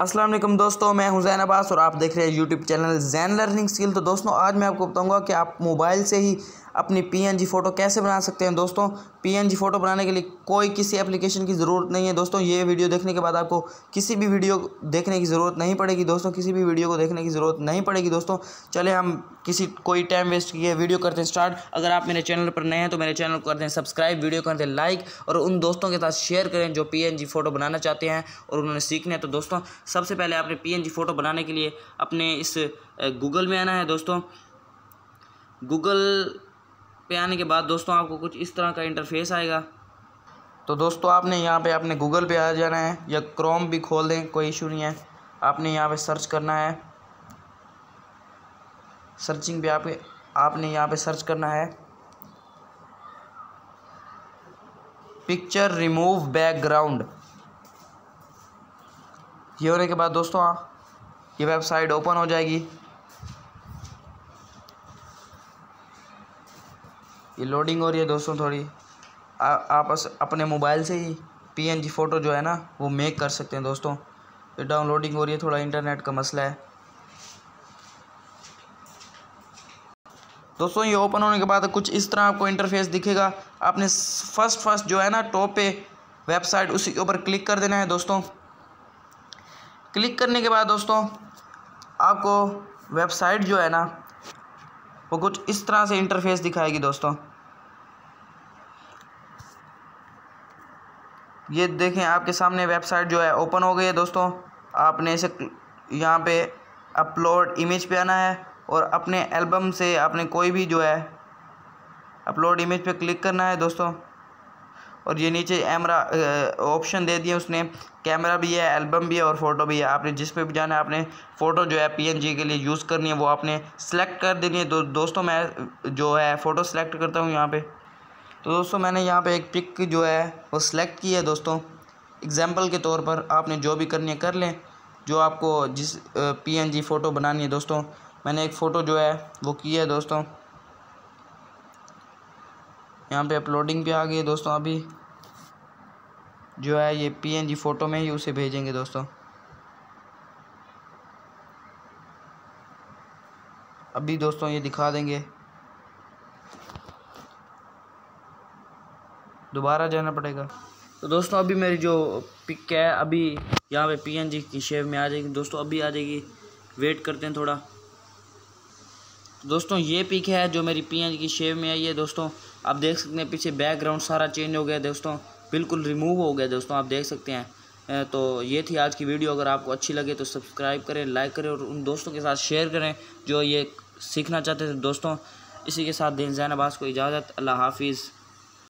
अस्सलाम वालेकुम दोस्तों, मैं हूं ज़ैन अब्बास और आप देख रहे हैं YouTube channel Zain learning skill. तो दोस्तों आज मैं आपको बताऊंगा कि आप मोबाइल से ही अपनी पीएनजी फ़ोटो कैसे बना सकते हैं। दोस्तों पीएनजी फ़ोटो बनाने के लिए कोई किसी एप्लीकेशन की ज़रूरत नहीं है। दोस्तों ये वीडियो देखने के बाद आपको किसी भी वीडियो देखने की ज़रूरत नहीं पड़ेगी। दोस्तों किसी भी वीडियो को देखने की ज़रूरत नहीं पड़ेगी। दोस्तों चले हम कोई टाइम वेस्ट किए वीडियो करते हैं स्टार्ट। अगर आप मेरे चैनल पर नए हैं तो मेरे चैनल को कर दें सब्सक्राइब, वीडियो कर दें लाइक और उन दोस्तों के साथ शेयर करें जो पीएनजी फ़ोटो बनाना चाहते हैं और उन्होंने सीखना है। तो दोस्तों सबसे पहले आपने पीएनजी फ़ोटो बनाने के लिए अपने इस गूगल में आना है। दोस्तों गूगल पे आने के बाद दोस्तों आपको कुछ इस तरह का इंटरफेस आएगा। तो दोस्तों आपने यहाँ पे अपने गूगल पे आ जाना है या क्रोम भी खोल दें, कोई इशू नहीं है। आपने यहाँ पे सर्च करना है, सर्चिंग पे आपने यहाँ पे सर्च करना है पिक्चर रिमूव बैकग्राउंड। ये होने के बाद दोस्तों ये वेबसाइट ओपन हो जाएगी। ये लोडिंग हो रही है दोस्तों थोड़ी। आप अपने मोबाइल से ही पीएनजी फ़ोटो जो है ना वो मेक कर सकते हैं। दोस्तों ये डाउनलोडिंग हो रही है, थोड़ा इंटरनेट का मसला है। दोस्तों ये ओपन होने के बाद कुछ इस तरह आपको इंटरफेस दिखेगा। आपने फर्स्ट जो है ना टॉप पे वेबसाइट, उसी के ऊपर क्लिक कर देना है। दोस्तों क्लिक करने के बाद दोस्तों आपको वेबसाइट जो है ना वो कुछ इस तरह से इंटरफेस दिखाएगी। दोस्तों ये देखें आपके सामने वेबसाइट जो है ओपन हो गई है। दोस्तों आपने इसे यहाँ पे अपलोड इमेज पे आना है और अपने एल्बम से आपने कोई भी जो है अपलोड इमेज पे क्लिक करना है। दोस्तों और ये नीचे कैमरा ऑप्शन दे दिए उसने, कैमरा भी है, एल्बम भी है और फ़ोटो भी है। आपने जिस पे भी जाना है, आपने फ़ोटो जो है पीएनजी के लिए यूज़ करनी है वो आपने सेलेक्ट कर देनी है। दोस्तों मैं जो है फ़ोटो सेलेक्ट करता हूँ यहाँ पे। तो दोस्तों मैंने यहाँ पे एक पिक जो है वो सिलेक्ट की है। दोस्तों एग्जांपल के तौर पर आपने जो भी करनी है कर लें, जो आपको जिस पीएनजी फ़ोटो बनानी है। दोस्तों मैंने एक फ़ोटो जो है वो की है। दोस्तों यहाँ पे अपलोडिंग पे आ गई है। दोस्तों अभी जो है ये पीएनजी फ़ोटो में ही उसे भेजेंगे। दोस्तों अभी दोस्तों ये दिखा देंगे, दोबारा जाना पड़ेगा। तो दोस्तों अभी मेरी जो पिक है अभी यहाँ पे पीएनजी की शेप में आ जाएगी। दोस्तों अभी आ जाएगी, वेट करते हैं थोड़ा। तो दोस्तों ये पिक है जो मेरी पीएनजी की शेप में आई है। दोस्तों आप देख सकते हैं पीछे बैकग्राउंड सारा चेंज हो गया। दोस्तों बिल्कुल रिमूव हो गया। दोस्तों आप देख सकते हैं। तो ये थी आज की वीडियो। अगर आपको अच्छी लगे तो सब्सक्राइब करें, लाइक करें और उन दोस्तों के साथ शेयर करें जो ये सीखना चाहते थे। दोस्तों इसी के साथ दें ज़ैन अब्बास को इजाज़त। अल्लाह हाफिज़।